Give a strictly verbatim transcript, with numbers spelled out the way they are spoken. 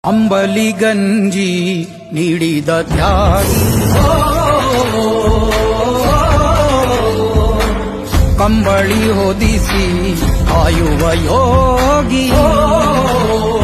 ಅಂಬಲಿ ಗಂಜಿ ನೀಡಿದ ತ್ಯಾಗಿ ಕಂಬಳಿ ಹೊದಿಸಿ ಕಾಯುವ ಯೋಗಿ